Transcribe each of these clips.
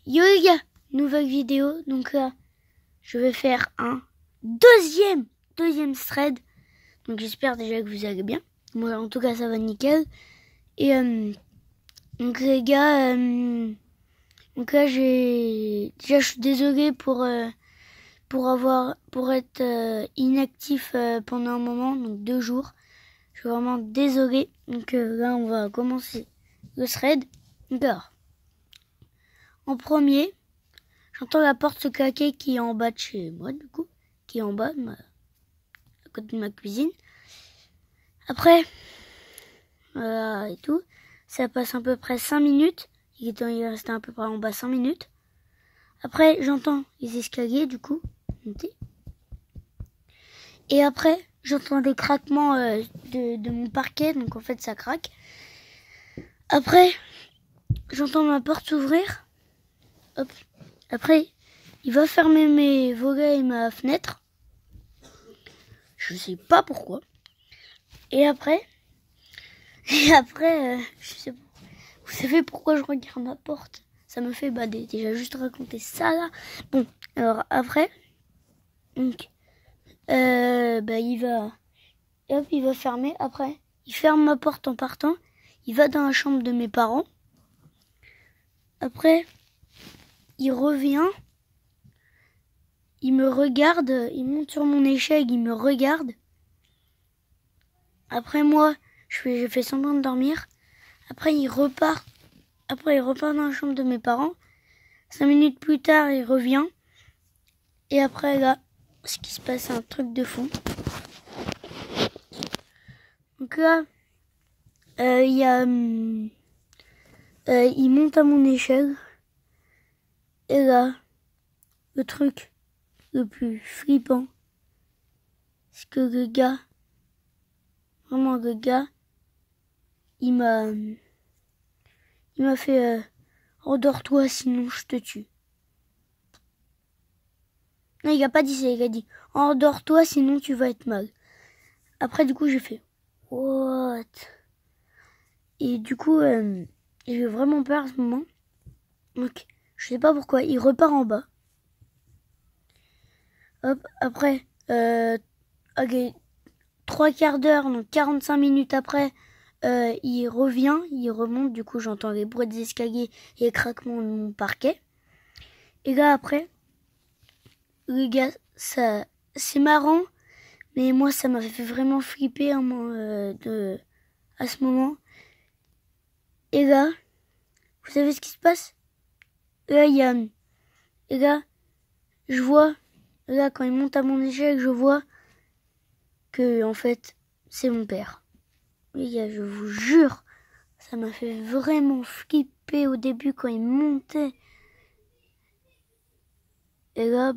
Yo les gars, nouvelle vidéo. Donc là, je vais faire un deuxième thread. Donc j'espère déjà que vous allez bien. Moi en tout cas ça va nickel. Et donc les gars, donc là déjà je suis désolé pour être inactif pendant un moment, donc 2 jours. Je suis vraiment désolé. Donc là on va commencer le thread. Donc alors, en premier, j'entends la porte se claquer qui est en bas de chez moi, du coup. Qui est en bas, à côté de ma cuisine. Après, voilà et tout. Ça passe à peu près 5 minutes. Il restait à peu près en bas 5 minutes. Après, j'entends les escaliers, du coup, monter. Et après, j'entends des craquements de mon parquet. Donc en fait, ça craque. Après, j'entends ma porte s'ouvrir. Hop. Après, il va fermer mes volets et ma fenêtre. Je sais pas pourquoi. Et après, je sais pas. Vous savez pourquoi je regarde ma porte? Ça me fait déjà juste raconter ça là. Bon, alors après, donc, il va fermer. Après, il ferme ma porte en partant. Il va dans la chambre de mes parents. Après, il revient. Il me regarde. Il monte sur mon échelle. Il me regarde. Après moi, je fais semblant de dormir. Après, il repart dans la chambre de mes parents. 5 minutes plus tard, il revient. Et après, là, ce qui se passe, c'est un truc de fou. Donc là, il monte à mon échelle. Et là, le truc le plus flippant, c'est que le gars, il m'a fait endors-toi sinon je te tue. Non, il a pas dit ça, il a dit endors-toi sinon tu vas être mal. Après du coup j'ai fait what? Et du coup j'ai eu vraiment peur à ce moment. Donc je sais pas pourquoi, il repart en bas. Hop, après 3/4 d'heure, donc 45 minutes après, il revient, il remonte, du coup j'entends les bruits des escaliers et les craquements de mon parquet. Et là après, les gars, ça, c'est marrant, mais moi ça m'a fait vraiment flipper à ce moment. Et là, vous savez ce qui se passe? Là, et là, je vois, là quand il monte à mon échelle, je vois que en fait, c'est mon père. Les gars, je vous jure, ça m'a fait vraiment flipper au début quand il montait. Et là,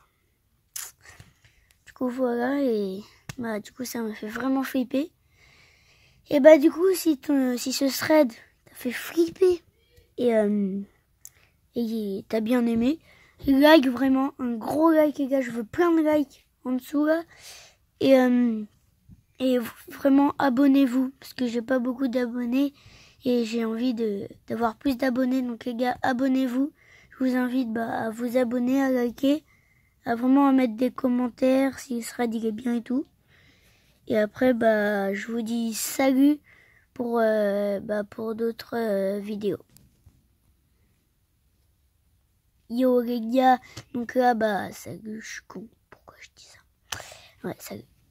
du coup, voilà, et du coup, ça m'a fait vraiment flipper. Et du coup, si ce thread t'a fait flipper et t'as bien aimé, like vraiment, un gros like, les gars, je veux plein de likes en dessous là. Et vraiment, abonnez-vous, parce que j'ai pas beaucoup d'abonnés et j'ai envie d'avoir plus d'abonnés. Donc les gars, abonnez-vous. Je vous invite à vous abonner, à liker, à vraiment mettre des commentaires si ce thread il est bien et tout. Et après, je vous dis salut pour d'autres vidéos. Yo les gars, donc là, salut, je suis con. Pourquoi je dis ça? Ouais, salut.